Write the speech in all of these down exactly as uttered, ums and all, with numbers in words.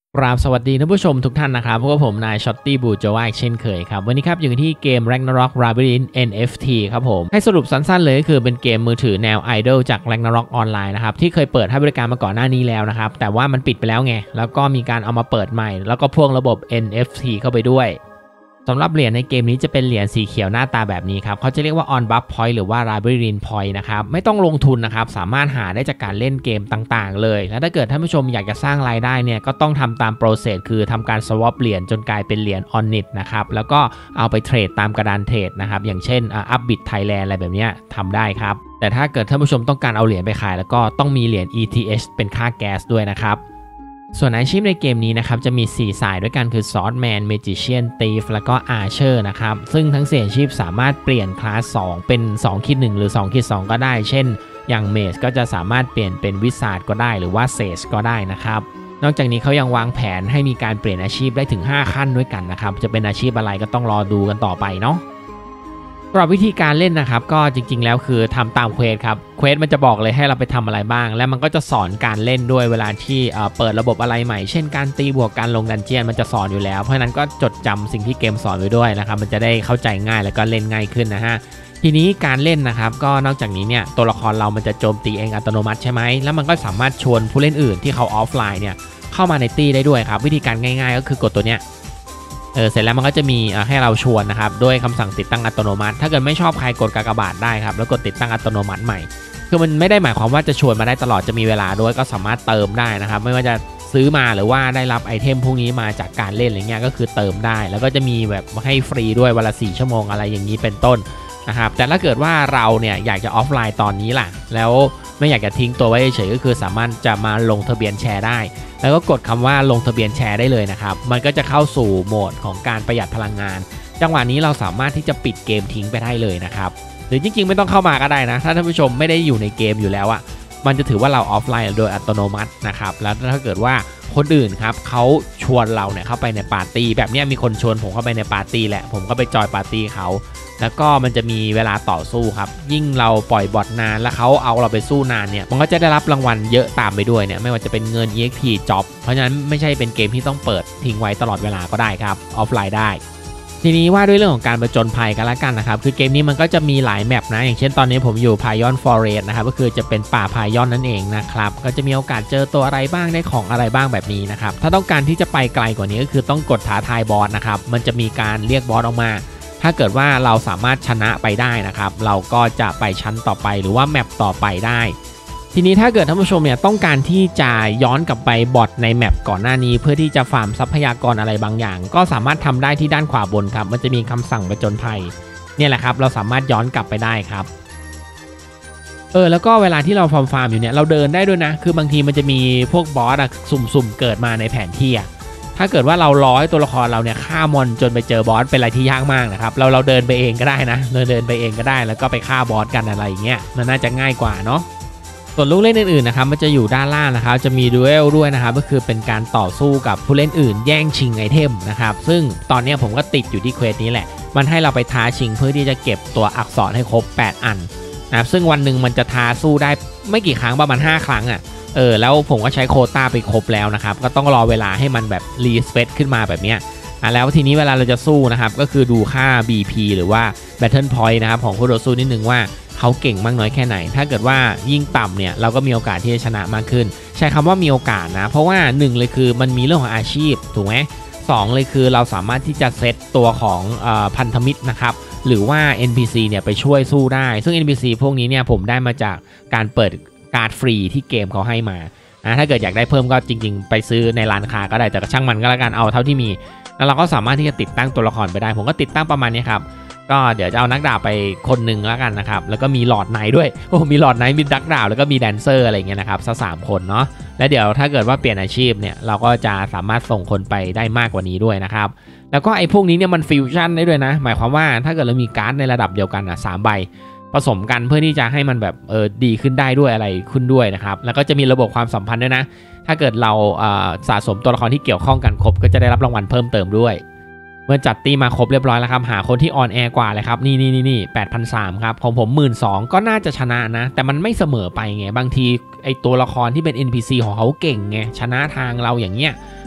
กราบสวัสดีท่านผู้ชมทุกท่านนะครับพวกผมนายช็อตตี้บูโจวาเช่นเคยครับวันนี้ครับอยู่ที่เกม Ragnarok Labyrinth เอ็น เอฟ ที ครับผมให้สรุปสั้นๆเลยก็คือเป็นเกมมือถือแนวไอดอลจาก Ragnarok ออนไลน์นะครับที่เคยเปิดให้บริการมาก่อนหน้านี้แล้วนะครับแต่ว่ามันปิดไปแล้วไงแล้วก็มีการเอามาเปิดใหม่แล้วก็พ่วงระบบ เอ็น เอฟ ที เข้าไปด้วยสำหรับเหรียญในเกมนี้จะเป็นเหรียญสีเขียวหน้าตาแบบนี้ครับเขาจะเรียกว่า On Buff Point หรือว่า Labyrinth Point นะครับไม่ต้องลงทุนนะครับสามารถหาได้จากการเล่นเกมต่างๆเลยและถ้าเกิดท่านผู้ชมอยากจะสร้างรายได้เนี่ยก็ต้องทำตามโปรเซสคือทำการ swap เหรียญจนกลายเป็นเหรียญ Onit นะครับแล้วก็เอาไปเทรดตามกระดานเทรดนะครับอย่างเช่น Upbit Thailand อะไรแบบนี้ทำได้ครับแต่ถ้าเกิดท่านผู้ชมต้องการเอาเหรียญไปขายแล้วก็ต้องมีเหรียญ อี ที เอช เป็นค่าแก๊สด้วยนะครับส่วนอาชีพในเกมนี้นะครับจะมีสี่สายด้วยกันคือ Swordsman Magician Thief แล้วก็ Archer นะครับซึ่งทั้งสี่อาชีพสามารถเปลี่ยนคลาสสองเป็น สอง หนึ่ง หรือ สอง สอง ก็ได้เช่นอย่าง Mage ก็จะสามารถเปลี่ยนเป็น Wizard ก็ได้หรือว่า Sage ก็ได้นะครับนอกจากนี้เขายังวางแผนให้มีการเปลี่ยนอาชีพได้ถึงห้าขั้นด้วยกันนะครับจะเป็นอาชีพอะไรก็ต้องรอดูกันต่อไปเนาะสำหรับวิธีการเล่นนะครับก็จริงๆแล้วคือทำตามเควสครับเควสมันจะบอกเลยให้เราไปทำอะไรบ้างและมันก็จะสอนการเล่นด้วยเวลาที่เปิดระบบอะไรใหม่เช่นการตีบวกการลงดันเจียนมันจะสอนอยู่แล้วเพราะฉะนั้นก็จดจำสิ่งที่เกมสอนไว้ด้วยนะครับมันจะได้เข้าใจง่ายแล้วก็เล่นง่ายขึ้นนะฮะทีนี้การเล่นนะครับก็นอกจากนี้เนี่ยตัวละครเรามันจะโจมตีเองอัตโนมัติใช่ไหมแล้วมันก็สามารถชวนผู้เล่นอื่นที่เขาออฟไลน์เนี่ยเข้ามาในตีได้ด้วยครับวิธีการง่ายๆก็คือกดตัวเนี้ยเออเสร็จแล้วมันก็จะมีให้เราชวนนะครับด้วยคำสั่งติดตั้งอัตโนมัติถ้าเกิดไม่ชอบใครกดกากบาทได้ครับแล้วกดติดตั้งอัตโนมัติใหม่คือมันไม่ได้หมายความว่าจะชวนมาได้ตลอดจะมีเวลาด้วยก็สามารถเติมได้นะครับไม่ว่าจะซื้อมาหรือว่าได้รับไอเทมพวกนี้มาจากการเล่นอะไรเงี้ยก็คือเติมได้แล้วก็จะมีแบบให้ฟรีด้วยวันละสี่ชั่วโมงอะไรอย่างนี้เป็นต้นนะครับแต่ถ้าเกิดว่าเราเนี่ยอยากจะออฟไลน์ตอนนี้ล่ะแล้วไม่อยากจะทิ้งตัวไว้เฉยๆก็คือสามารถจะมาลงทะเบียนแชร์ได้แล้วก็กดคำว่าลงทะเบียนแชร์ได้เลยนะครับมันก็จะเข้าสู่โหมดของการประหยัดพลังงานจังหวะนี้เราสามารถที่จะปิดเกมทิ้งไปได้เลยนะครับหรือจริงๆไม่ต้องเข้ามาก็ได้นะถ้าท่านผู้ชมไม่ได้อยู่ในเกมอยู่แล้วอะมันจะถือว่าเราออฟไลน์โดยอัตโนมัตินะครับแล้วถ้าเกิดว่าคนอื่นครับเขาชวนเราเนี่ยเข้าไปในปาร์ตี้แบบนี้มีคนชวนผมเข้าไปในปาร์ตี้แหละผมก็ไปจอยปาร์ตี้เขาแล้วก็มันจะมีเวลาต่อสู้ครับยิ่งเราปล่อยบอทนานแล้วเขาเอาเราไปสู้นานเนี่ยมันก็จะได้รับรางวัลเยอะตามไปด้วยเนี่ยไม่ว่าจะเป็นเงิน อี เอ็กซ์ พี จ็อบเพราะฉะนั้นไม่ใช่เป็นเกมที่ต้องเปิดทิ้งไว้ตลอดเวลาก็ได้ครับออฟไลน์ได้ทีนี้ว่าด้วยเรื่องของการผจญภัยกันละกันนะครับคือเกมนี้มันก็จะมีหลายแมปนะอย่างเช่นตอนนี้ผมอยู่พายอนฟอเรสต์นะครับก็คือจะเป็นป่าพายอนนั่นเองนะครับก็จะมีโอกาสเจอตัวอะไรบ้างได้ของอะไรบ้างแบบนี้นะครับถ้าต้องการที่จะไปไกลกว่านี้ก็คือต้องกดท้าทายบอสนะครับมันจะมีการเรียกบอสออกมาถ้าเกิดว่าเราสามารถชนะไปได้นะครับเราก็จะไปชั้นต่อไปหรือว่าแมปต่อไปได้ทีนี้ถ้าเกิดท่านผู้ชมเนี่ยต้องการที่จะย้อนกลับไปบอทในแมปก่อนหน้านี้เพื่อที่จะฟาร์มทรัพยากรอะไรบางอย่างก็สามารถทำได้ที่ด้านขวาบนครับมันจะมีคำสั่งผจญภัยเนี่ยแหละครับเราสามารถย้อนกลับไปได้ครับเออแล้วก็เวลาที่เราฟาร์มฟาร์มอยู่เนี่ยเราเดินได้ด้วยนะคือบางทีมันจะมีพวกบอสอะสุ่มๆเกิดมาในแผนที่อะถ้าเกิดว่าเราร้อยตัวละครเราเนี่ยฆ่ามอนจนไปเจอบอสเป็นอะไรที่ยากมากนะครับเราเราเดินไปเองก็ได้นะเราเดินไปเองก็ได้แล้วก็ไปฆ่าบอสกันอะไรอย่างเงี้ยมันน่าจะง่ายกว่าเนาะส่วนลูกเล่นอื่นๆนะครับมันจะอยู่ด้านล่างนะครับจะมีดูเอลด้วยนะครับก็คือเป็นการต่อสู้กับผู้เล่นอื่นแย่งชิงไอเทมนะครับซึ่งตอนนี้ผมก็ติดอยู่ที่เควสนี้แหละมันให้เราไปท้าชิงเพื่อที่จะเก็บตัวอักษรให้ครบแปดอันนะครับซึ่งวันหนึ่งมันจะท้าสู้ได้ไม่กี่ครั้งประมาณห้าครั้งอ่ะเออแล้วผมก็ใช้โควต้าไปครบแล้วนะครับก็ต้องรอเวลาให้มันแบบรีสเปคขึ้นมาแบบเนี้ยอ่ะแล้วทีนี้เวลาเราจะสู้นะครับก็คือดูค่า บี พี หรือว่า Battle Point นะครับของคู่ต่อสู้นิดนึงว่าเขาเก่งมากน้อยแค่ไหนถ้าเกิดว่ายิ่งต่ำเนี่ยเราก็มีโอกาสที่จะชนะมากขึ้นใช้คำว่ามีโอกาสนะเพราะว่าหนึ่งเลยคือมันมีเรื่องของอาชีพถูกไหมสองเลยคือเราสามารถที่จะเซตตัวของเอ่อพันธมิตรนะครับหรือว่า เอ็น พี ซี เนี่ยไปช่วยสู้ได้ซึ่ง เอ็น พี ซี พวกนี้เนี่ยผมได้มาจากการเปิดการ์ดฟรีที่เกมเขาให้มานะถ้าเกิดอยากได้เพิ่มก็จริงๆไปซื้อในร้านค้าก็ได้แต่ช่างมันก็แล้วกันเอาเท่าที่มีแล้วเราก็สามารถที่จะติดตั้งตัวละครไปได้ผมก็ติดตั้งประมาณนี้ครับก็เดี๋ยวจะเอานักดาบไปคนหนึ่งแล้วกันนะครับแล้วก็มีหลอดไนท์ด้วยโอ้มีหลอดไนท์มีดักดาบแล้วก็มีแดนเซอร์อะไรเงี้ยนะครับสักสามคนเนาะและเดี๋ยวถ้าเกิดว่าเปลี่ยนอาชีพเนี่ยเราก็จะสามารถส่งคนไปได้มากกว่านี้ด้วยนะครับแล้วก็ไอ้พวกนี้เนี่ยมันฟิวชั่นได้ด้วยนะหมายความว่าถ้าเกิดเรามีการ์ดในระดับเดียวกันอ่ะสามใบผสมกันเพื่อที่จะให้มันแบบเออดีขึ้นได้ด้วยอะไรขึ้นด้วยนะครับแล้วก็จะมีระบบความสัมพันธ์ด้วยนะถ้าเกิดเราสะสมตัวละครที่เกี่ยวข้องกันครบก็จะได้รับรางวัลเพิ่มเติมด้วยเมื่อจัดตีมาครบเรียบร้อยแล้วครับหาคนที่ออนแอร์กว่าเลยครับนี่นี่นี่นี่แปดพันสามร้อยครับของผม หนึ่งหมื่นสองพัน ก็น่าจะชนะนะแต่มันไม่เสมอไปไงบางทีไอตัวละครที่เป็น เอ็น พี ซี ของเขาเก่งไงชนะทางเราอย่างเงี้ย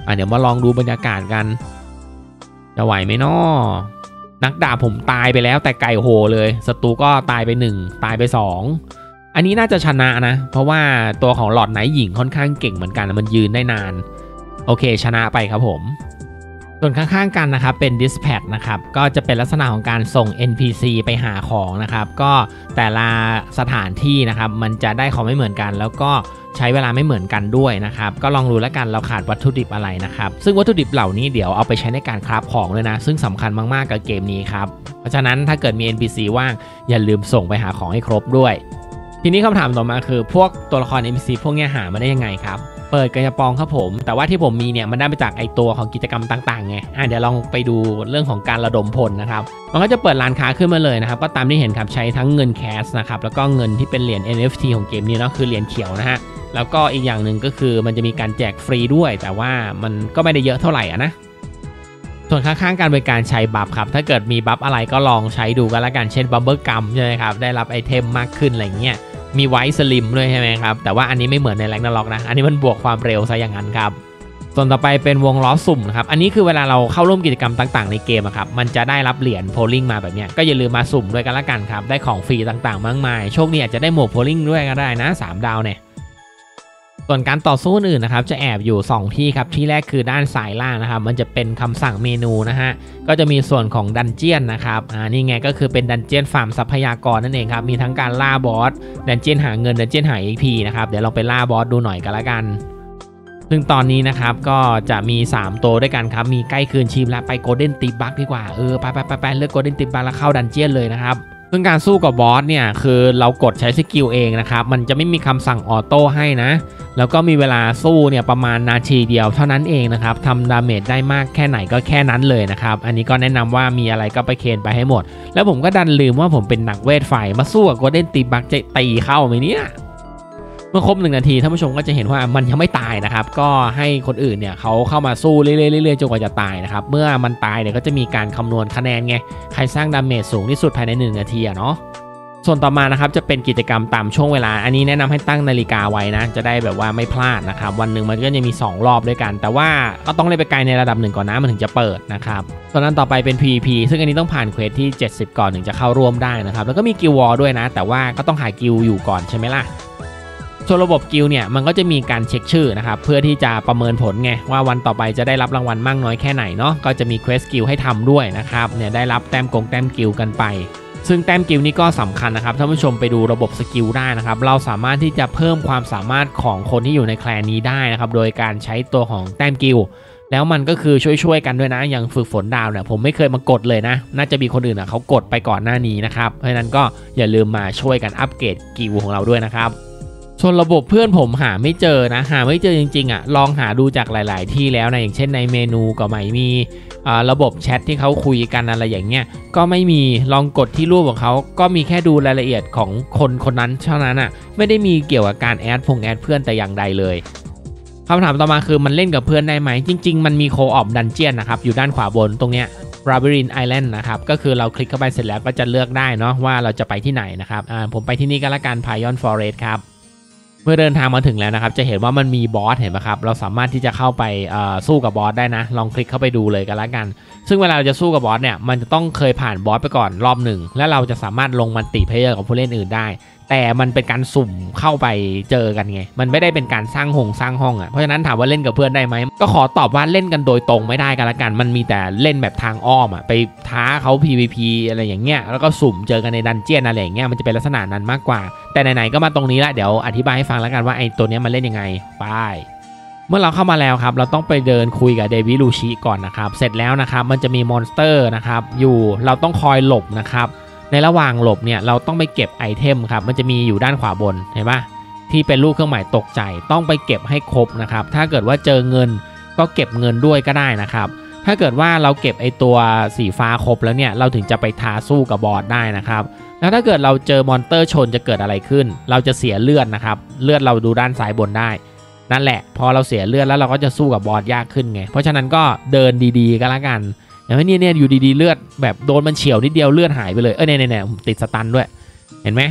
อ่ะเดี๋ยวมาลองดูบรรยากาศกันจะไหวไหมน้อนักดาบผมตายไปแล้วแต่ไก่โหเลยศัตรูก็ตายไปหนึ่งตายไปสองอันนี้น่าจะชนะนะเพราะว่าตัวของหลอดไนท์หญิงค่อนข้างเก่งเหมือนกันมันยืนได้นานโอเคชนะไปครับผมส่วนข้างๆกันนะครับเป็น Dispatch นะครับก็จะเป็นลักษณะของการส่ง เอ็น พี ซี ไปหาของนะครับก็แต่ละสถานที่นะครับมันจะได้ของไม่เหมือนกันแล้วก็ใช้เวลาไม่เหมือนกันด้วยนะครับก็ลองดูแล้วกันเราขาดวัตถุดิบอะไรนะครับซึ่งวัตถุดิบเหล่านี้เดี๋ยวเอาไปใช้ในการคราฟของเลยนะซึ่งสำคัญมากๆกับเกมนี้ครับเพราะฉะนั้นถ้าเกิดมี เอ็น พี ซี ว่างอย่าลืมส่งไปหาของให้ครบด้วยทีนี้คำถามต่อมาคือพวกตัวละคร เอ็น พี ซี พวกนี้หามาได้ยังไงครับเปิดกระปองครับผมแต่ว่าที่ผมมีเนี่ยมันได้มาจากไอตัวของกิจกรรมต่างๆไงอ่ะเดี๋ยวลองไปดูเรื่องของการระดมพลนะครับมันก็จะเปิดร้านค้าขึ้นมาเลยนะครับก็ตามที่เห็นครับใช้ทั้งเงินแคสนะครับแล้วก็เงินที่เป็นเหรียญ เอ็น เอฟ ที ของเกมนี้เนาะคือเหรียญเขียวนะฮะแล้วก็อีกอย่างหนึ่งก็คือมันจะมีการแจกฟรีด้วยแต่ว่ามันก็ไม่ได้เยอะเท่าไหร่อ่ะนะส่วนข้างๆการบริการใช้บัฟครับถ้าเกิดมีบัฟอะไรก็ลองใช้ดูกันละกันเช่นบับเบิ้ลกัมใช่ไหมครับได้รับไอเทมมากขึ้นอะไรเงี้ยมีไวท์สลิมด้วยใช่ไหมครับแต่ว่าอันนี้ไม่เหมือนในแร็กนาร็อกนะอันนี้มันบวกความเร็วซะอย่างนั้นครับส่วนต่อไปเป็นวงล้อสุ่มนะครับอันนี้คือเวลาเราเข้าร่วมกิจกรรมต่างๆในเกมครับมันจะได้รับเหรียญโพลิ่งมาแบบนี้ก็อย่าลืมมาสุ่มด้วยกันละกันครับได้ของฟรีต่างๆมากมายโชคดีอาจจะได้หมวกโพลิ่งด้วยก็ได้นะสามดาวเนี่ยส่วนการต่อสู้อื่นนะครับจะแอบอยู่สองที่ครับที่แรกคือด้านซ้ายล่างนะครับมันจะเป็นคำสั่งเมนูนะฮะก็จะมีส่วนของดันเจียนนะครับอ่านี่ไงก็คือเป็นดันเจียนฟาร์มทรัพยากรนั่นเองครับมีทั้งการล่าบอสดันเจียนหาเงินดันเจียนหา เอ็ก พี นะครับเดี๋ยวลองไปล่าบอสดูหน่อยกันละกันซึ่งตอนนี้นะครับก็จะมีสามตัวด้วยกันครับมีใกล้คืนชีพแล้วไปโกลเด้นติบักดีกว่าเออไปไปไปไปเลือกโกลเด้นติบักแล้วเข้าดันเจียนเลยนะครับซึ่งการสู้กับบอสเนี่ยคือเรากดใช้สกิลเองนะครับมันจะไม่มีคำสั่งออโต้ให้นะแล้วก็มีเวลาสู้เนี่ยประมาณนาทีเดียวเท่านั้นเองนะครับทำดาเมจได้มากแค่ไหนก็แค่นั้นเลยนะครับอันนี้ก็แนะนำว่ามีอะไรก็ไปเคนไปให้หมดแล้วผมก็ดันลืมว่าผมเป็นนักเวทไฟมาสู้กับโกลเด้นตีบักจะตีเข้าไหมเนี่ยเมื่อครบหนึ่งนาทีท่านผู้ชมก็จะเห็นว่ามันยังไม่ตายนะครับก็ให้คนอื่นเนี่ยเขาเข้ามาสู้เรื่อยๆจนกว่าจะตายนะครับเมื่อมันตายเนี่ยก็จะมีการคำนวณคะแนนไงใครสร้างดาเมจสูงที่สุดภายในหนึ่งนาทีอะเนาะส่วนต่อมานะครับจะเป็นกิจกรรมตามช่วงเวลาอันนี้แนะนำให้ตั้งนาฬิกาไว้นะจะได้แบบว่าไม่พลาดนะครับวันหนึ่งมันก็จะมีสองรอบด้วยกันแต่ว่าก็ต้องเล่นไปไกลในระดับหนึ่งก่อนนะมันถึงจะเปิดนะครับส่วนนั้นต่อไปเป็น พี วี พี ซึ่งอันนี้ต้องผ่านเควสที่เจ็ดสิบก่อนถึงจะเข้าร่วมได้นะครับแล้วก็มีกิลวอร์ด้วยนะแต่ว่าก็ต้องหากิลอยู่ก่อนใช่ไหมล่ะส่วนระบบกิลเนี่ยมันก็จะมีการเช็คชื่อนะครับเพื่อที่จะประเมินผลไงว่าวันต่อไปจะได้รับรางวัลมากน้อยแค่ไหนเนาะก็จะมีเควสกิลให้ทำด้วยนะครับเนี่ยได้รับแต้มกงแต้มกิลกันไปซึ่งแต้มกิลนี้ก็สำคัญนะครับท่านผู้ชมไปดูระบบสกิลได้นะครับเราสามารถที่จะเพิ่มความสามารถของคนที่อยู่ในแคลนนี้ได้นะครับโดยการใช้ตัวของแต้มกิลแล้วมันก็คือช่วยๆกันด้วยนะอย่างฝึกฝนดาวเนี่ยผมไม่เคยมากดเลยนะน่าจะมีคนอื่นอ่ะเขากดไปก่อนหน้านี้นะครับเพราะฉะนั้นก็อย่าลืมมาช่วยกันอัปเกรดกิลของเราด้วยนะครับส่วนระบบเพื่อนผมหาไม่เจอนะหาไม่เจอจริงๆอ่ะลองหาดูจากหลายๆที่แล้วนะอย่างเช่นในเมนูก็ไม่มีระบบแชทที่เขาคุยกันอะไรอย่างเงี้ยก็ไม่มีลองกดที่รูปของเขาก็มีแค่ดูรายละเอียดของคนคนนั้นเท่านั้นอ่ะไม่ได้มีเกี่ยวกับการแอดพงแอดเพื่อนแต่อย่างใดเลยคำถามต่อมาคือมันเล่นกับเพื่อนได้ไหมจริงๆมันมีโคออปดันเจียนนะครับอยู่ด้านขวาบนตรงเนี้ย Labyrinth Island นะครับก็คือเราคลิกเข้าไปเสร็จแล้วก็จะเลือกได้เนาะว่าเราจะไปที่ไหนนะครับผมไปที่นี่ก็แล้วกัน Pion Forest ครับเมื่อเดินทางมาถึงแล้วนะครับจะเห็นว่ามันมีบอสเห็นไหมครับเราสามารถที่จะเข้าไปสู้กับบอสได้นะลองคลิกเข้าไปดูเลยกันแล้วกันซึ่งเวลาเราจะสู้กับบอสเนี่ยมันจะต้องเคยผ่านบอสไปก่อนรอบหนึ่งและเราจะสามารถลงมัลติเพลเยอร์กับผู้เล่นอื่นได้แต่มันเป็นการสุ่มเข้าไปเจอกันไงมันไม่ได้เป็นการสร้างหงสร้างห้องอ่ะเพราะฉะนั้นถามว่าเล่นกับเพื่อนได้ไหมก็ขอตอบว่าเล่นกันโดยตรงไม่ได้กันละกันมันมีแต่เล่นแบบทางอ้อมอ่ะไปท้าเขา พี วี พี อะไรอย่างเงี้ยแล้วก็สุ่มเจอกันในดันเจี้ยนอะไรอย่างเงี้ยมันจะเป็นลักษณะนั้นมากกว่าแต่ไหนๆก็มาตรงนี้ละเดี๋ยวอธิบายให้ฟังแล้วกันว่าไอ้ตัวนี้มันเล่นยังไงไปเมื่อเราเข้ามาแล้วครับเราต้องไปเดินคุยกับเดวิลูชิก่อนนะครับเสร็จแล้วนะครับมันจะมีมอนสเตอร์นะครับอยู่เราต้องคอยหลบนะครับในระหว่างหลบเนี่ยเราต้องไปเก็บไอเทมครับมันจะมีอยู่ด้านขวาบนเห็นปะที่เป็นรูปเครื่องหมายตกใจต้องไปเก็บให้ครบนะครับถ้าเกิดว่าเจอเงินก็เก็บเงินด้วยก็ได้นะครับถ้าเกิดว่าเราเก็บไอตัวสีฟ้าครบแล้วเนี่ยเราถึงจะไปท้าสู้กับบอสได้นะครับแล้วถ้าเกิดเราเจอมอนสเตอร์ชนจะเกิดอะไรขึ้นเราจะเสียเลือดนะครับเลือดเราดูด้านซ้ายบนได้นั่นแหละพอเราเสียเลือดแล้วเราก็จะสู้กับบอสยากขึ้นไงเพราะฉะนั้นก็เดินดีๆก็แล้วกันอย่างนี้เนี่ยอยู่ดีๆเลือดแบบโดนมันเฉียวนิดเดียวเลือดหายไปเลยเออเนี่ยเนี่ยติดสตันด้วยเห็นไหม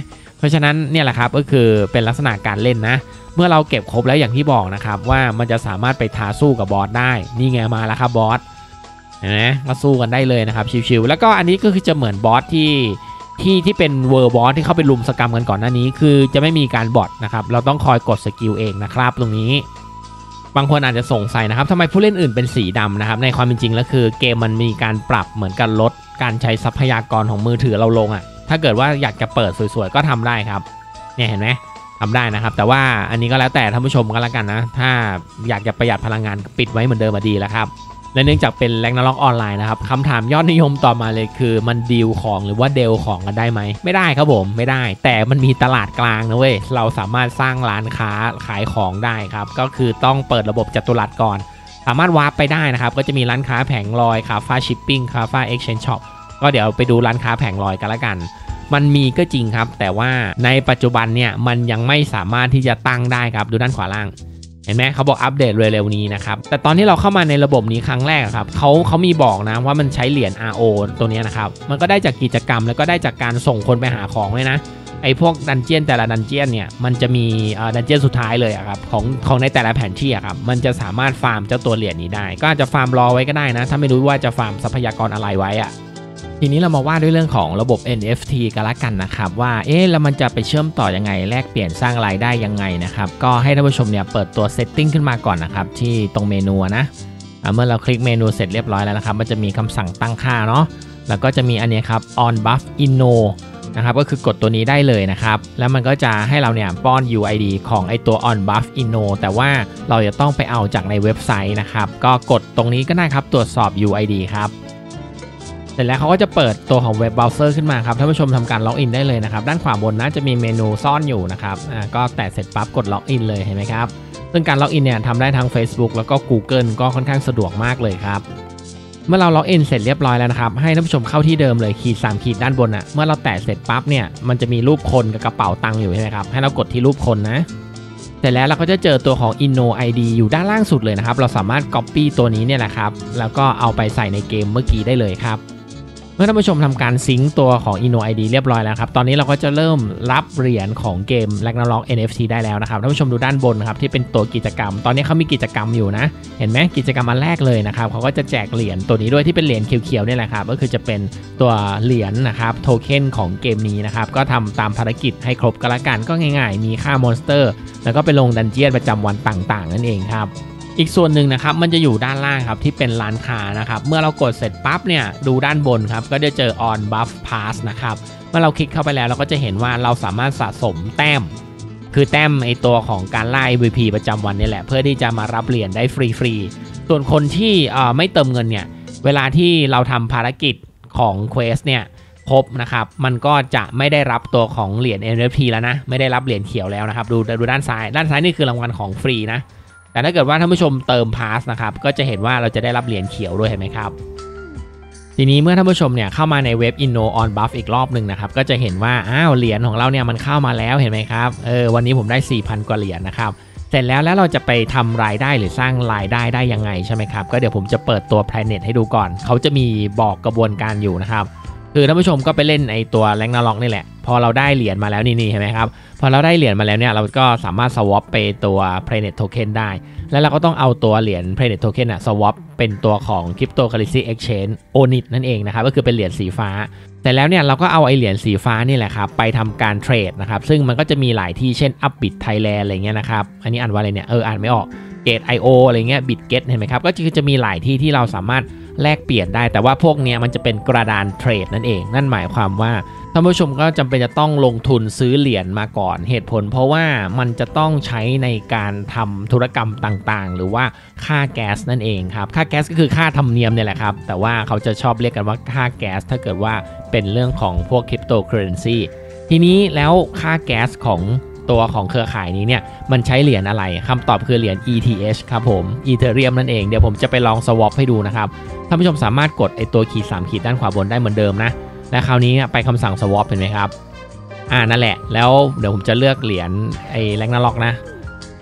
เพราะฉะนั้นเนี่ยแหละครับก็คือเป็นลักษณะการเล่นนะเมื่อเราเก็บครบแล้วอย่างที่บอกนะครับว่ามันจะสามารถไปท้าสู้กับบอสได้นี่ไงมาแล้วครับบอสเห็นไหมก็สู้กันได้เลยนะครับชิวๆแล้วก็อันนี้ก็คือจะเหมือนบอสที่ที่ที่เป็นเวอร์บอสที่เข้าไปลุมสกรรมกันก่อนหน้านี้คือจะไม่มีการบอทนะครับเราต้องคอยกดสกิลเองนะครับตรงนี้บางคนอาจจะสงสัยนะครับทำไมผู้เล่นอื่นเป็นสีดำนะครับในความเป็นจริงแล้วคือเกมมันมีการปรับเหมือนกันลดการใช้ทรัพยากรของมือถือเราลงอ่ะถ้าเกิดว่าอยากจะเปิดสวยๆก็ทำได้ครับเนี่ยเห็นไหมทำได้นะครับแต่ว่าอันนี้ก็แล้วแต่ท่านผู้ชมก็แล้วกันนะถ้าอยากจะประหยัดพลังงานปิดไว้เหมือนเดิมมาดีแล้วครับและเนื่องจากเป็น Ragnarok ออนไลน์นะครับคำถามยอดนิยมต่อมาเลยคือมันดีลของหรือว่าเดลของกันได้ไหมไม่ได้ครับผมไม่ได้แต่มันมีตลาดกลางนะเว้ยเราสามารถสร้างร้านค้าขายของได้ครับก็คือต้องเปิดระบบจัตุรัสก่อนสามารถวาร์ปไปได้นะครับก็จะมีร้านค้าแผงลอยคาฟ้าชิปปิ้งคาฟ้าเอ็กชแนนช็อปก็เดี๋ยวไปดูร้านค้าแผงลอยกันละกันมันมีก็จริงครับแต่ว่าในปัจจุบันเนี่ยมันยังไม่สามารถที่จะตั้งได้ครับดูด้านขวาล่างเห็นไหมเขาบอกอัปเดตเร็วๆนี้นะครับแต่ตอนที่เราเข้ามาในระบบนี้ครั้งแรกครับเขาเขามีบอกนะว่ามันใช้เหรียญ อาร์ โอ ตัวนี้นะครับมันก็ได้จากกิจกรรมแล้วก็ได้จากการส่งคนไปหาของเลยนะไอพวกดันเจียนแต่ละดันเจียนเนี่ยมันจะมีดันเจียนสุดท้ายเลยครับของของในแต่ละแผนที่ครับมันจะสามารถฟาร์มเจ้าตัวเหรียญนี้ได้ก็อาจจะฟาร์มรอไว้ก็ได้นะถ้าไม่รู้ว่าจะฟาร์มทรัพยากรอะไรไว้อะทีนี้เรามาว่าด้วยเรื่องของระบบ เอ็น เอฟ ที กันละกันนะครับว่าเอ๊ะแล้วมันจะไปเชื่อมต่อยังไงแลกเปลี่ยนสร้างรายได้ยังไงนะครับก็ให้ท่านผู้ชมเนี่ยเปิดตัว setting ขึ้นมาก่อนนะครับที่ตรงเมนูนะเมื่อเราคลิกเมนูเสร็จเรียบร้อยแล้วนะครับมันจะมีคำสั่งตั้งค่าเนาะแล้วก็จะมีอันนี้ครับ on buff inno นะครับก็คือกดตัวนี้ได้เลยนะครับแล้วมันก็จะให้เราเนี่ยป้อน ยู ไอ ดี ของไอตัว on buff inno แต่ว่าเราจะต้องไปเอาจากในเว็บไซต์นะครับก็กดตรงนี้ก็ได้ครับตรวจสอบ ยู ไอ ดี ครับเสร็จแล้วเขาก็จะเปิดตัวของเว็บเบราว์เซอร์ขึ้นมาครับท่านผู้ชมทำการล็อกอินได้เลยนะครับด้านขวาบนนะจะมีเมนูซ่อนอยู่นะครับอ่าก็แตะเสร็จปั๊บกดล็อกอินเลยเห็นไหมครับซึ่งการล็อกอินเนี่ยทำได้ทั้ง Facebook แล้วก็ Google ก็ค่อนข้างสะดวกมากเลยครับเมื่อเราล็อกอินเสร็จเรียบร้อยแล้วนะครับให้ท่านผู้ชมเข้าที่เดิมเลยขีดสามขีดด้านบนอ่ะเมื่อเราแตะเสร็จปั๊บเนี่ยมันจะมีรูปคนกับกระเป๋าตังค์อยู่ใช่ไหมครับให้เรากดที่รูปคนนะเสร็จแล้วเราก็จะเจอตัวของ Inno ไอ ดี อยู่ด้านล่างสุดเลยนะครับเราสามารถ Copy ตัวนี้เนี่ยแหละครับแล้วก็เอาไปใส่ในเกมเมื่อกี้ได้เลยครับเมื่อท่านผู้ชมทำการซิงค์ตัวของ Inno ไอ ดี เรียบร้อยแล้วครับตอนนี้เราก็จะเริ่มรับเหรียญของเกม Ragnarok เอ็น เอฟ ที ได้แล้วนะครับท่านผู้ชมดูด้านบนครับที่เป็นตัวกิจกรรมตอนนี้เขามีกิจกรรมอยู่นะเห็นไหมกิจกรรมอันแรกเลยนะครับเขาก็จะแจกเหรียญตัวนี้ด้วยที่เป็นเหรียญเขียวๆนี่แหละครับก็คือจะเป็นตัวเหรียญนะครับโทเค็นของเกมนี้นะครับก็ทำตามภารกิจให้ครบก็แล้วกันก็ง่ายๆมีฆ่ามอนสเตอร์แล้วก็ไปลงดันเจียนประจำวันต่างๆนั่นเองครับอีกส่วนหนึ่งนะครับมันจะอยู่ด้านล่างครับที่เป็นร้านค้านะครับเมื่อเรากดเสร็จปั๊บเนี่ยดูด้านบนครับก็จะเจอ on buff pass นะครับเมื่อเราคลิกเข้าไปแล้วเราก็จะเห็นว่าเราสามารถสะสมแต้มคือแต้มไอตัวของการไล่ อี วี พี ประจำวันนี่แหละเพื่อที่จะมารับเหรียญได้ฟรีๆส่วนคนที่ไม่เติมเงินเนี่ยเวลาที่เราทำภารกิจของ Quest เนี่ยครบนะครับมันก็จะไม่ได้รับตัวของเหรียญ เอ็น เอฟ ที แล้วนะไม่ได้รับเหรียญเขียวแล้วนะครับดูดูด้านซ้ายด้านซ้ายนี่คือรางวัลของฟรีนะแต่ถ้าเกิดว่าท่านผู้ชมเติมพาสนะครับก็จะเห็นว่าเราจะได้รับเหรียญเขียวด้วยเห็นไหมครับทีนี้เมื่อท่านผู้ชมเนี่ยเข้ามาในเว็บ Inno on Buff อีกรอบหนึ่งนะครับก็จะเห็นว่าอ้าวเหรียญของเราเนี่ยมันเข้ามาแล้วเห็นไหมครับเออวันนี้ผมได้ สี่พัน กว่าเหรียญนะครับเสร็จแล้วแล้วเราจะไปทำรายได้หรือสร้างรายได้ได้ยังไงใช่ไหมครับก็เดี๋ยวผมจะเปิดตัว Planet ให้ดูก่อนเขาจะมีบอกกระบวนการอยู่นะครับคือท่านผู้ชมก็ไปเล่นไอตัว Ragnarok นี่แหละพอเราได้เหรียญมาแล้วนี่ๆเห็นไหมครับพอเราได้เหรียญมาแล้วเนี่ยเราก็สามารถ swap ไปตัว Planet Token ได้แล้วเราก็ต้องเอาตัวเหรียญ Planet Token อะ swap เป็นตัวของ Cryptocurrency Exchange โอ เอ็น ไอ ที นั่นเองนะครับก็คือเป็นเหรียญสีฟ้าแต่แล้วเนี่ยเราก็เอาไอเหรียญสีฟ้านี่แหละครับไปทำการเทรดนะครับซึ่งมันก็จะมีหลายที่เช่น Upbit Thailand อะไรเงี้ยนะครับอันนี้อ่านว่าอะไรเนี่ยเอออ่านไม่ออก Gate ไอ โอ อะไรเงี้ย Bitget เห็นไหมครับก็คือจะมีหลายที่ที่เราสามารถแลกเปลี่ยนได้แต่ว่าพวกนี้มันจะเป็นกระดานเทรดนั่นเองนั่นหมายความว่าท่านผู้ชมก็จำเป็นจะต้องลงทุนซื้อเหรียญมาก่อนเหตุผลเพราะว่ามันจะต้องใช้ในการทำธุรกรรมต่างๆหรือว่าค่าแก๊สนั่นเองครับค่าแก๊สก็คือค่าธรรมเนียมเนี่ยแหละครับแต่ว่าเขาจะชอบเรียกกันว่าค่าแก๊สถ้าเกิดว่าเป็นเรื่องของพวกคริปโตเคอเรนซีทีนี้แล้วค่าแก๊สของตัวของเครือข่ายนี้เนี่ยมันใช้เหรียญอะไรคำตอบคือเหรียญ อี ที เอช ครับผม Ethereum นั่นเองเดี๋ยวผมจะไปลอง swap ให้ดูนะครับท่านผู้ชมสามารถกดไอตัวขีดสามขีดด้านขวาบนได้เหมือนเดิมนะและคราวนี้ไปคำสั่ง swap เห็นไหมครับอ่านั่นแหละแล้วเดี๋ยวผมจะเลือกเหรียญไอ้ Ragnarok นะ เป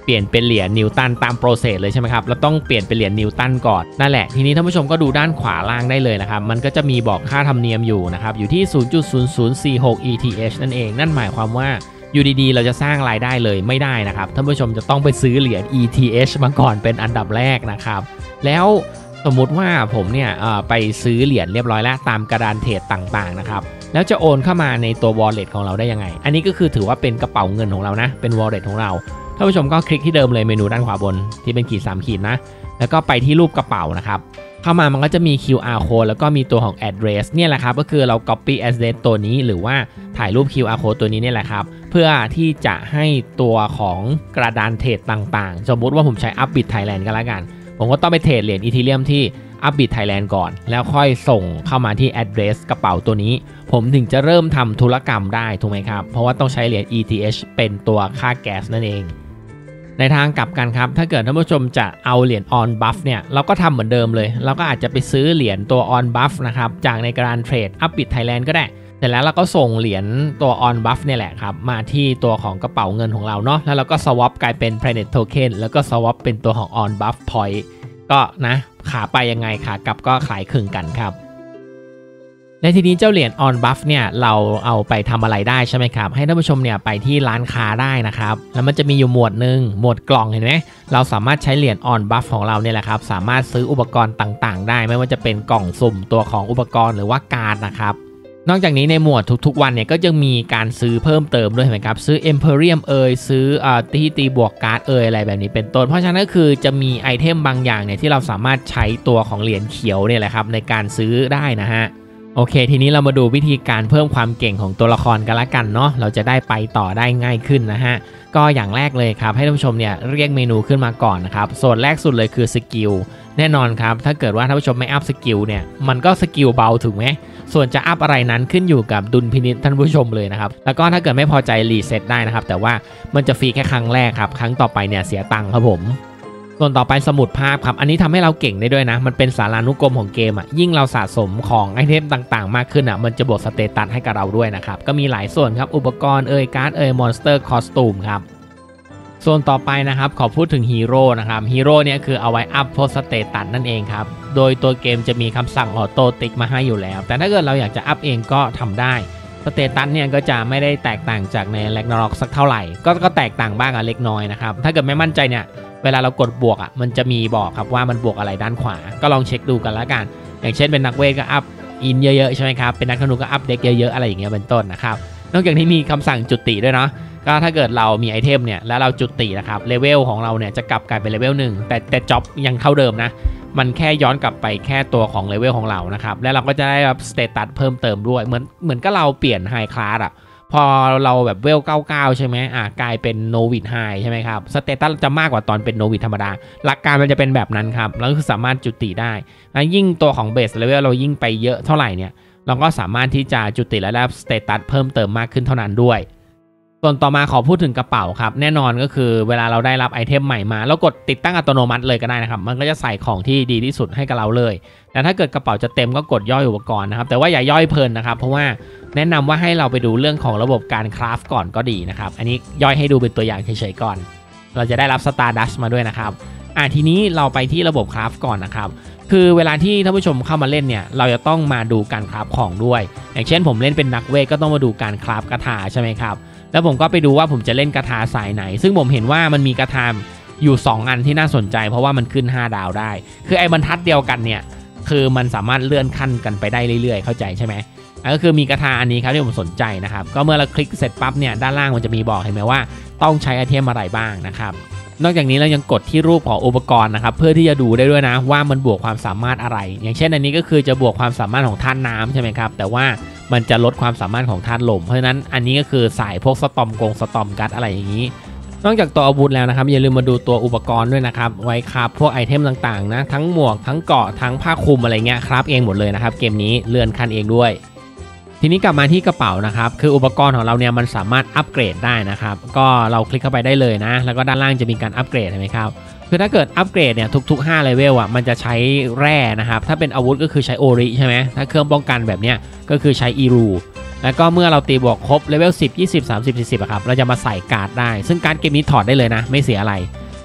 ลี่ยนเป็นเหรียญนิวตันตามโปรเซสเลยใช่ไหมครับเราต้องเปลี่ยนเป็นเหรียญนิวตันก่อนนั่นแหละทีนี้ท่านผู้ชมก็ดูด้านขวาล่างได้เลยนะครับมันก็จะมีบอกค่าธรรมเนียมอยู่นะครับอยู่ที่ ศูนย์จุดศูนย์ศูนย์สี่หก อี ที เอช นั่นเองนั่นหมายความว่าอยู่ดีๆเราจะสร้างรายได้เลยไม่ได้นะครับท่านผู้ชมจะต้องไปซื้อเหรียญ อี ที เอช มาก่อนเป็นอันดับแรกนะครับแล้วสมมุติว่าผมเนี่ยไปซื้อเหรียญเรียบร้อยแล้วตามกระดานเทรดต่างๆนะครับแล้วจะโอนเข้ามาในตัว wallet ของเราได้ยังไงอันนี้ก็คือถือว่าเป็นกระเป๋าเงินของเรานะเป็น wallet ของเราท่านผู้ชมก็คลิกที่เดิมเลยเมนูด้านขวาบนที่เป็นขีดสามขีดนะแล้วก็ไปที่รูปกระเป๋านะครับเข้ามามันก็จะมี คิว อาร์ code แล้วก็มีตัวของ address เนี่ยแหละครับก็คือเรา copy address ตัวนี้หรือว่าถ่ายรูป คิว อาร์ code ตัวนี้เนี่ยแหละครับเพื่อที่จะให้ตัวของกระดานเทรดต่างๆสมมุติว่าผมใช้ Upbit Thailand กันแล้วกันผมก็ต้องไปเทรดเหรียญ Ethereum ที่ Upbit Thailand ก่อนแล้วค่อยส่งเข้ามาที่ address กระเป๋าตัวนี้ผมถึงจะเริ่มทำธุรกรรมได้ถูกไหมครับเพราะว่าต้องใช้เหรียญ อี ที เอช เป็นตัวค่าแก๊สนั่นเองในทางกลับกันครับถ้าเกิดท่านผู้ชมจะเอาเหรียญ on buff เนี่ยเราก็ทำเหมือนเดิมเลยเราก็อาจจะไปซื้อเหรียญตัว on buff นะครับจากในการเทรด Upbit Thailand ก็ได้เสร็จแล้วเราก็ส่งเหรียญตัว on buff เนี่ยแหละครับมาที่ตัวของกระเป๋าเงินของเราเนาะแล้วเราก็ swap กลายเป็น planet token แล้วก็ swap เป็นตัวของ on buff point ก็นะขาไปยังไงขากลับก็ขายครึ่งกันครับในทีนี้เจ้าเหรียญ on buff เนี่ยเราเอาไปทำอะไรได้ใช่ไหมครับให้ท่านผู้ชมเนี่ยไปที่ร้านค้าได้นะครับแล้วมันจะมีอยู่หมวดหนึ่งหมวดกล่องเห็นไหมเราสามารถใช้เหรียญ on buff ของเราเนี่ยแหละครับสามารถซื้ออุปกรณ์ต่างๆได้ไม่ว่าจะเป็นกล่องสุ่มตัวของอุปกรณ์หรือว่าการ์ดนะครับนอกจากนี้ในหมวดทุกๆวันเนี่ยก็ยังมีการซื้อเพิ่มเติมด้วยเห็นไหมครับซื้อ Emperium เอ่ยซื้ออ่าที่ตีบวกการ์ดเอ่ยอะไรแบบนี้เป็นต้นเพราะฉะนั้นก็คือจะมีไอเทมบางอย่างเนี่ยที่เราสามารถใช้ตัวของเหรียญเขียวเนี่ยแหละครับในการซื้อได้นะฮะโอเคทีนี้เรามาดูวิธีการเพิ่มความเก่งของตัวละครกันละกันเนาะเราจะได้ไปต่อได้ง่ายขึ้นนะฮะก็อย่างแรกเลยครับให้ท่านผู้ชมเนี่ยเรียกเมนูขึ้นมาก่อนนะครับส่วนแรกสุดเลยคือสกิลแน่นอนครับถ้าเกิดว่าท่านผู้ชมไม่อัพสกิลเนี่ยมันก็สกิลเบาถูกไหมส่วนจะอัพอะไรนั้นขึ้นอยู่กับดุลพินิจท่านผู้ชมเลยนะครับแล้วก็ถ้าเกิดไม่พอใจรีเซ็ตได้นะครับแต่ว่ามันจะฟรีแค่ครั้งแรกครับครั้งต่อไปเนี่ยเสียตังค์ครับผมส่วนต่อไปสมุดภาพครับอันนี้ทำให้เราเก่งได้ด้วยนะมันเป็นสารานุกรมของเกมอ่ะยิ่งเราสะสมของไอเทมต่างๆมากขึ้นอ่ะมันจะบวกสเตตัสให้กับเราด้วยนะครับก็มีหลายส่วนครับอุปกรณ์เอ่ยการ์ดเอ่ยมอนสเตอร์คอสตูมครับส่วนต่อไปนะครับขอพูดถึงฮีโร่นะครับฮีโร่เนี่ยคือเอาไว้อัพโพสเตตัสนั่นเองครับโดยตัวเกมจะมีคำสั่งออโต้ติ๊กมาให้อยู่แล้วแต่ถ้าเกิดเราอยากจะอัพเองก็ทำได้สเตตัสเนี่ยก็จะไม่ได้แตกต่างจากใน Ragnarok สักเท่าไหร่ก็ก็แตกต่างบ้างอะเล็กน้อยนะครับถ้าเกิดไม่มั่นใจเนี่ยเวลาเรากดบวกอ่ะมันจะมีบอกครับว่ามันบวกอะไรด้านขวาก็ลองเช็คดูกันแล้วกันอย่างเช่นเป็นนักเวทก็อัพอินเยอะๆใช่ไหมครับเป็นนักธนูก็อัพเด็กเยอะๆอะไรอย่างเงี้ยเป็นต้นนะครับนอกจากนี้มีคำสั่งจุติด้วยเนาะก็ถ้าเกิดเรามีไอเทมเนี่ยแล้วเราจุตินะครับเลเวลของเราเนี่ยจะกลับกลายเป็นเลเวลหนึ่งแต่แต่จ็อบยังเท่าเดิมนะมันแค่ย้อนกลับไปแค่ตัวของเลเวลของเรานะครับแล้วเราก็จะได้รับสเตตัสเพิ่มเติมด้วยเหมือนเหมือนก็เราเปลี่ยนไฮคลาสอ่ะพอเราแบบเวลเก้าสิบเก้าใช่ไหมอ่ะกลายเป็นโนวิดไฮใช่ไหมครับสเตตัสจะมากกว่าตอนเป็นโนวิดธรรมดาหลักการมันจะเป็นแบบนั้นครับแล้วคือสามารถจุติได้แล้วยิ่งตัวของเบสเลเวลเรายิ่งไปเยอะเท่าไหร่เนี่ยเราก็สามารถที่จะจุติและได้สเตตัสเพิ่มเติมมากขึ้นเท่านั้นด้วยส่วนต่อมาขอพูดถึงกระเป๋าครับแน่นอนก็คือเวลาเราได้รับไอเทมใหม่มาแล้วกดติดตั้งอัตโนมัติเลยก็ได้นะครับมันก็จะใส่ของที่ดีที่สุดให้กับเราเลยแต่ถ้าเกิดกระเป๋าจะเต็มก็กดย่อยอุปกรณ์นะครับแต่ว่าอย่าย่อยเพลินนะครับเพราะว่าแนะนำว่าให้เราไปดูเรื่องของระบบการคราฟก่อนก็ดีนะครับอันนี้ย่อยให้ดูเป็นตัวอย่างเฉยๆก่อนเราจะได้รับสตาร์ดัชมาด้วยนะครับอ่ะทีนี้เราไปที่ระบบคราฟก่อนนะครับคือเวลาที่ท่านผู้ชมเข้ามาเล่นเนี่ยเราจะต้องมาดูการคราฟของด้วยอย่างเช่นผมเล่นเป็นนักเวทก็ต้องมาดูการคราฟคาถาใช่ไหมครับแล้วผมก็ไปดูว่าผมจะเล่นคาถาสายไหนซึ่งผมเห็นว่ามันมีคาถาอยู่สองอันที่น่าสนใจเพราะว่ามันขึ้นห้าดาวได้คือไอ้บรรทัดเดียวกันเนี่ยคือมันสามารถเลื่อนขั้นกันไปได้เรื่อยๆเข้าใจใช่ไหมก็คือมีคาถาอันนี้ครับที่ผมสนใจนะครับก็เมื่อเราคลิกเสร็จปั๊บเนี่ยด้านล่างมันจะมีบอกเห็นไหมว่าต้องใช้ไอเทมอะไรบ้างนะครับนอกจากนี้เรายังกดที่รูปของอุปกรณ์นะครับเพื่อที่จะดูได้ด้วยนะว่ามันบวกความสามารถอะไรอย่างเช่นอันนี้ก็คือจะบวกความสามารถของธาตุน้ำใช่ไหมครับแต่ว่ามันจะลดความสามารถของธาตุลมเพราะฉะนั้นอันนี้ก็คือสายพวกสตอมกงสตอมกัดอะไรอย่างนี้นอกจากตัวอาวุธแล้วนะครับอย่าลืมมาดูตัวอุปกรณ์ด้วยนะครับไว้คราฟพวกไอเทมต่างๆนะทั้งหมวกทั้งเกราะทั้งผ้าคลุมอะไรเงี้ยคราฟเองหมดเลยนะครับเกมนี้เลื่อนขั้นเองด้วยทีนี้กลับมาที่กระเป๋านะครับคืออุปกรณ์ของเราเนี่ยมันสามารถอัปเกรดได้นะครับก็เราคลิกเข้าไปได้เลยนะแล้วก็ด้านล่างจะมีการอัปเกรดเห็นไหมครับคือถ้าเกิดอัปเกรดเนี่ยทุกๆห้าเลเวลอ่ะมันจะใช้แร่นะครับถ้าเป็นอาวุธก็คือใช้โอริใช่ไหมถ้าเครื่องป้องกันแบบเนี้ยก็คือใช้อีรูแล้วก็เมื่อเราตีบวกครบเลเวลสิบ ยี่สิบ สามสิบ สี่สิบอะครับเราจะมาใส่การ์ดได้ซึ่งการ์ดเกมนี้ถอดได้เลยนะไม่เสียอะไร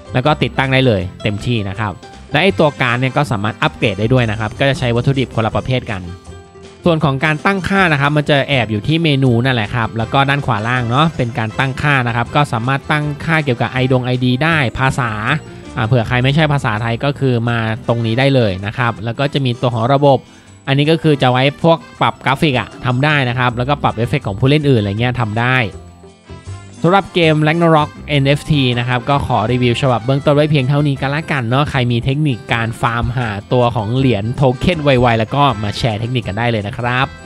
แล้วก็ติดตั้งได้เลยเต็มที่นะครับและไอตัวการ์ดเนี่ยก็สามารถอัปเกรดได้ด้วยนะครับก็จะใช้วัตถุดิบคนละประเภทกันส่วนของการตั้งค่านะครับมันจะแอบอยู่ที่เมนูนั่นแหละครับแล้วก็ด้านขวาล่างเนาะเป็นการตั้งค่านะครับก็สามารถตั้งค่าเกี่ยวกับไอดง ไอ ดี ได้ภาษาเผื่อใครไม่ใช่ภาษาไทยก็คือมาตรงนี้ได้เลยนะครับแล้วก็จะมีตัวของระบบอันนี้ก็คือจะไว้พวกปรับกราฟิกอะทำได้นะครับแล้วก็ปรับเอฟเฟกต์ของผู้เล่นอื่นอะไรเงี้ยทำได้สำหรับเกม Ragnarok เอ็น เอฟ ที นะครับก็ขอรีวิวฉบับเบื้องต้นไว้เพียงเท่านี้กันละกันเนาะใครมีเทคนิคการฟาร์มหาตัวของเหรียญโทเค็นไวๆแล้วก็มาแชร์เทคนิคกันได้เลยนะครับ